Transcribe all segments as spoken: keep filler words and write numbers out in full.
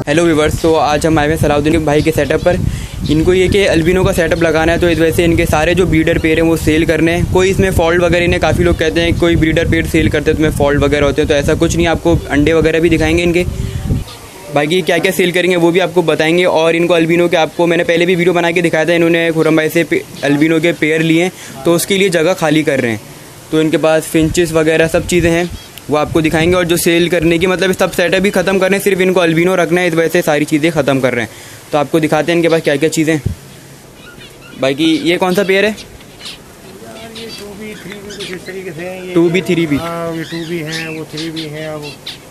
Hello viewers, तो आज हम आए हैं सलाउद्दीन भाई के सेटअप पर। इनको ये कि अल्बिनो का सेटअप लगाना है, तो इस वजह से इनके सारे जो ब्रीडर पेयर हैं वो सेल करने हैं। कोई इसमें फॉल्ट वगैरह, इन्हें काफ़ी लोग कहते हैं कोई ब्रीडर पेयर सेल करते हैं तो उसमें फॉल्ट वगैरह होते हैं, तो ऐसा कुछ नहीं। आपको अंडे वगैरह भी दिखाएंगे इनके, बाकी क्या क्या सेल करेंगे वो भी आपको बताएंगे। और इनको अल्बिनो के, आपको मैंने पहले भी वीडियो बना के दिखाया था, इन्होंने खुरम भाई से अल्बिनो के पेयर लिए हैं, तो उसके लिए जगह खाली कर रहे हैं। तो इनके पास फिंचेस वगैरह सब चीज़ें हैं, वो आपको दिखाएंगे। और जो सेल करने की, मतलब सब सेटअप भी ख़त्म कर रहे हैं, सिर्फ इनको अल्बिनो रखना है, इस वजह से सारी चीज़ें ख़त्म कर रहे हैं। तो आपको दिखाते हैं इनके पास क्या क्या चीज़ें। बाकी ये कौन सा पेयर है? टू बी थ्री बी कुछ इस तरीके से हैं। टू बी थ्री बी हाँ, ये टू बी हैं, वो थ्री बी हैं। अब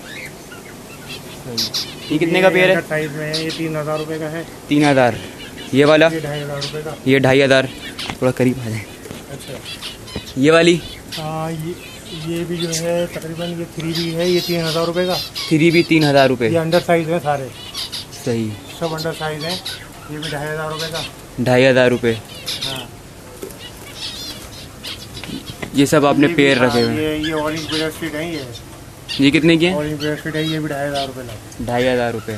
ये कितने का पेयर है? साइज में है, ये तीन हज़ार रुपये का है। तीन हज़ार ये वाला? ये ढाई हज़ार रुपये का। ये ढाई हज़ार थोड़ा करीब आ जाए। अच्छा, ये वाली? हाँ, ये ये भी जो है तकरीबन ये थ्री बी है, ये तीन हज़ार रुपये का। थ्री बी तीन हज़ार रुपये? ये अंडर साइज है सारे। सही, सब अंडर साइज हैं। ये भी ढाई हज़ार रुपये का। ढाई हज़ार रुपये। हाँ, ये सब आपने पेयर रखे हुए हैं। ये ये ऑरेंज ब्रेड स्ट्रीट है। ये ये कितने की है? ऑरेंज ब्रेड स्ट्रीट है, ये भी ढाई हज़ार रुपये का। ढाई हज़ार रुपये।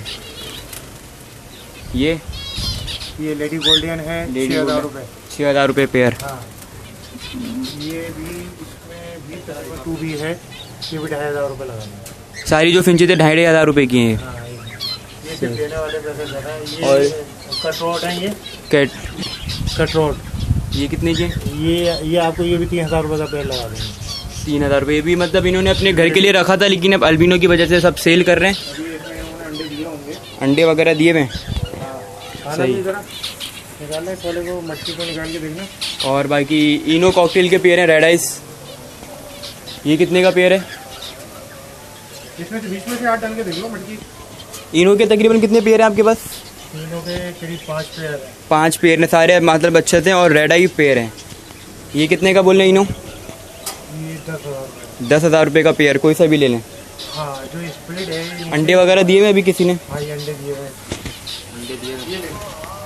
ये ये लेडी गोल्डियन है, छः हज़ार रुपये। छः हज़ार रुपये पेयर। हाँ, ये भी इसमें भी तकरीबन टू बी है, ये भी ढाई हज़ार रुपये लगाना। सारी जो फिंचें थे ढाई ढाई हज़ार रुपये की हैं। हाँ, ये सिर्फ लेने वाले पैसे ज़्यादा है। ये और कटरोट है, ये कैट कटरोट, ये कितने की? ये ये आपको ये भी तीन हज़ार रुपये का पेड़ लगा देंगे। तीन हज़ार रुपये भी, मतलब इन्होंने अपने घर के लिए रखा था, लेकिन अब अल्बिनो की वजह से सब सेल कर रहे हैं। अभी इसमें इन्होंने अंडे दिए होंगे। अंडे वगैरह दिए हुए हैं। हाँ, खाना सही। भी ज़रा निकालना है, पहले को मच्छी को निकाल के देखना। और बाकी इनो कॉकटेल के पेयर हैं, रेड आइस। ये कितने का पेयर है? इसमें से बीच में से आठ डाल के देख लो मटकी। इनो के तकरीबन कितने पेयर हैं आपके पास? तीनों के करीब पाँच पेड़ हैं। पाँच पेयर ने सारे, मतलब अच्छे थे। और रेड आई पेयर हैं। ये कितने का बोल रहे हैं इनो? ये दस हज़ार दस हज़ार रुपये का पेयर, कोई सा भी ले लें। हाँ, जो स्प्लिट है। अंडे वगैरह दिए हुए अभी किसी ने? हाँ, ये अंडे दिए हुए हैं। अंडे दिए हुए। ये ले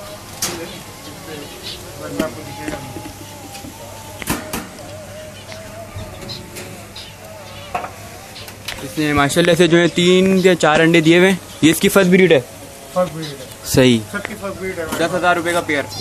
बस आपको दिखेगा। इसने माशाल्लाह से जो है तीन या चार अंडे दिए हुए हैं। ये इसकी फर्स्ट ब्रीड है। फर्स्ट ब्रीड है, सही। सबकी फर्स्ट ब्रीड है। दस हज़ार रुपये का पेयर।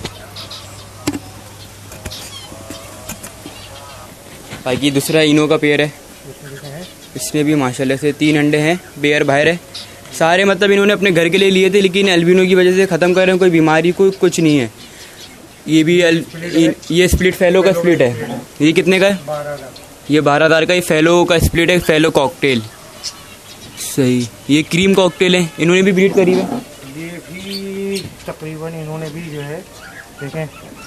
बाकी दूसरा इनो का पेयर है, इसमें भी माशाल्लाह से तीन अंडे हैं, पेयर बाहर है सारे। मतलब इन्होंने अपने घर के लिए लिए थे, लेकिन अल्बिनो की वजह से ख़त्म कर रहे हैं। कोई बीमारी कोई कुछ नहीं है। ये भी अल, ये स्प्लिट फेलो का स्प्लिट है। ये कितने का है? बारह हज़ार। ये बारह हज़ार का। ये फेलो का स्प्लिट है, फेलो कॉकटेल। सही। ये क्रीम कॉकटेल है, इन्होंने भी ब्रीड करी है। ये भी तकरीबन इन्होंने भी जो है देखें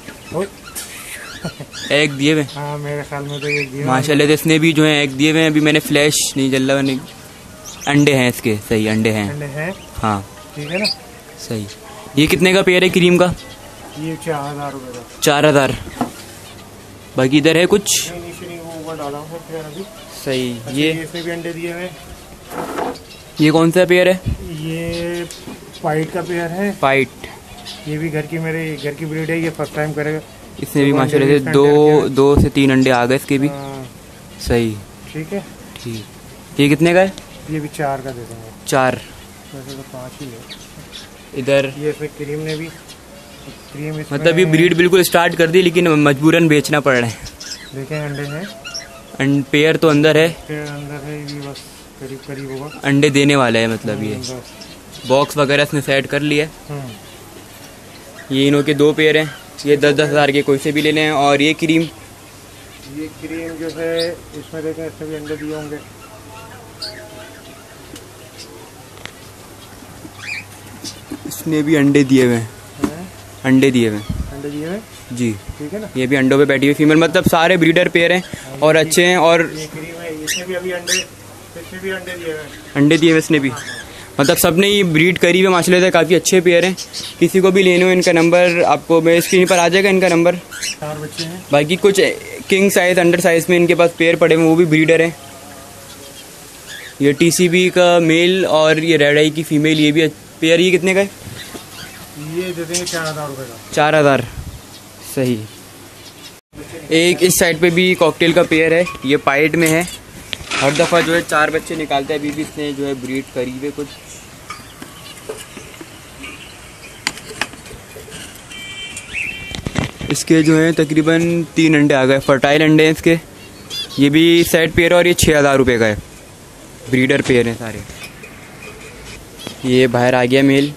एग दिए हुए। हाँ, मेरे ख्याल में तो एक दिया माशाल्लाह से इसने भी जो है एग दिए हुए हैं। अभी मैंने फ्लैश नहीं जल रहा, मैंने अंडे हैं इसके। सही, अंडे हैं। अंडे हैं, हाँ ठीक है ना। सही। ये कितने का पेयर है क्रीम का? ये चार हज़ार रुपये का। चार हज़ार। बाकी इधर है कुछ? नहीं, नीचे नहीं, वो ऊपर डाला हूँ फिर अभी। सही। अच्छा, ये इसमें भी अंडे दिए हुए हैं। ये कौन सा पेयर है? ये फाइट का पेयर है। फाइट। ये भी घर की, मेरे घर की ब्रीड है। ये फर्स्ट टाइम करेगा। इसमें भी माशाल्लाह से दो दो से तीन अंडे आ गए इसके भी। हाँ, सही, ठीक है। ठीक। ये कितने का है? ये भी चार का दे देंगे। चार। वैसे तो पाँच ही है। इधर ये इसमें क्रीम ने भी क्रीम इसमें मतलब ये ब्रीड बिल्कुल स्टार्ट कर दी, लेकिन मजबूरन बेचना पड़ रहा है। देखें अंडे हैं, अंड पेयर तो अंदर है, फिर अंदर है। ये बस करीब करीब होगा, अंडे देने वाला है। मतलब ये बस। बॉक्स वगैरह इसने सेट कर लिया है। हम्म। ये इनों के दो पेयर हैं। ये दस दस हज़ार के कोई से भी ले लें। और ये क्रीम, ये क्रीम जो है इसमें देखें, इसमें भी अंडे दिए होंगे। इसने भी अंडे दिए हुए हैं। हैं? अंडे दिए हुए हैं अंडे दिए हुए, जी। ठीक है ना। ये भी अंडों पे बैठी हुई फीमेल, मतलब सारे ब्रीडर पेयर हैं और अच्छे हैं। और ये क्रीम है, इसमें भी अभी अंडे, इसमें भी अंडे दिए हुए हैं। अंडे दिए हुए इसने भी, मतलब सबने ये ब्रीड करी हुई माशाल्लाह से। काफ़ी अच्छे पेयर हैं। किसी को भी लेने हो, इनका नंबर आपको मैं स्क्रीन पर आ जाएगा, इनका नंबर। चार बच्चे हैं। बाकी कुछ किंग साइज, अंडर साइज में इनके पास पेयर पड़े हुए, वो भी ब्रीडर हैं। ये टीसीबी का मेल और ये रेड आई की फीमेल, ये भी पेयर। ये कितने का है? ये दे देंगे चार हज़ार रुपये का। चार हज़ार। सही। एक इस साइड पे भी कॉकटेल का पेयर है, ये पाइट में है। हर दफ़ा जो है चार बच्चे निकालता है। अभी भी इसने जो है ब्रीड करी हुए कुछ इसके जो हैं तकरीबन तीन अंडे आ गए, फर्टाइल अंडे हैं इसके। ये भी सेट पेयर है और ये छः हज़ार रुपये का है, ब्रीडर पेयर हैं सारे। ये बाहर आ गया मेल।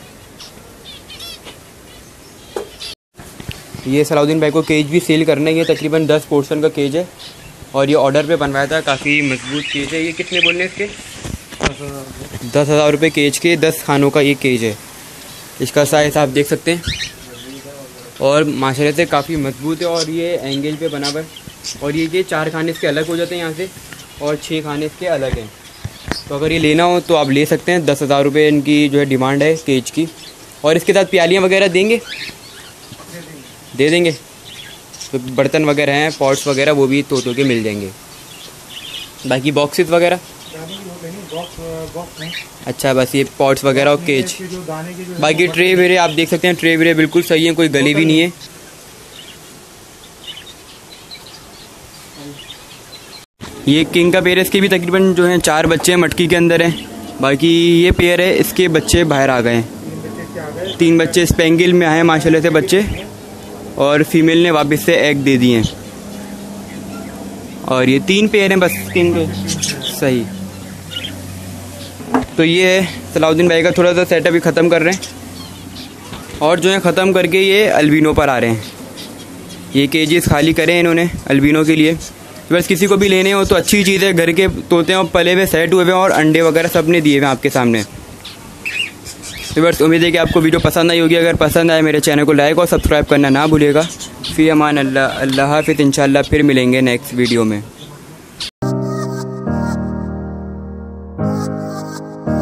ये सलाउद्दीन भाई को केज भी सेल करना है, ये तकरीबन दस पोर्शन का केज है और ये ऑर्डर पे बनवाया था, काफ़ी मजबूत केज है। ये कितने बोलने इसके? दस हज़ार रुपये केज के, दस खानों का ये केज है। इसका साइज आप देख सकते हैं और माशाल्लाह से काफ़ी मजबूत है और ये एंगल पे बना हुआ है। और ये ये चार खाने इसके अलग हो जाते हैं यहाँ से और छः खाने इसके अलग हैं। तो अगर ये लेना हो तो आप ले सकते हैं। दस हज़ार रुपये इनकी जो है डिमांड है केज की। और इसके साथ प्यालियाँ वगैरह देंगे, दे देंगे। तो बर्तन वगैरह हैं, पॉट्स वगैरह, वो भी तो तो के मिल जाएंगे। बाकी बॉक्सेस वगैरह अच्छा, बस ये पॉट्स वगैरह और केज। बाकी ट्रे वेरे आप देख सकते हैं, ट्रे वेरे बिल्कुल सही है, कोई गली भी नहीं है। ये किंग का पेयर है, इसके भी तकरीबन जो हैं चार बच्चे हैं, मटकी के अंदर हैं। बाकी ये पेयर है, इसके बच्चे बाहर आ गए हैं। तीन बच्चे स्पेंगिल में आए माशाल्लाह से बच्चे, और फीमेल ने वापस से एग दे दिए हैं। और ये तीन पेयर हैं बस किंग के, सही। तो ये है सलाउद्दीन भाई का थोड़ा सा सेटअप ही ख़त्म कर रहे हैं और जो है ख़त्म करके ये अल्बिनो पर आ रहे हैं। ये केजेस खाली करें इन्होंने अल्बिनो के लिए। बस किसी को भी लेने हो तो अच्छी चीज़ है, घर के तोते हैं, पले हुए सेट हुए हैं और अंडे वगैरह सब ने दिए हुए हैं आपके सामने। तो बस उम्मीद है कि आपको वीडियो पसंद आई होगी। अगर पसंद आए मेरे चैनल को लाइक और सब्सक्राइब करना ना भूलिएगा। फ़ी अमान अल्लाह, अल्लाह हाफ़िज़। इंशाअल्लाह फिर मिलेंगे नेक्स्ट वीडियो में।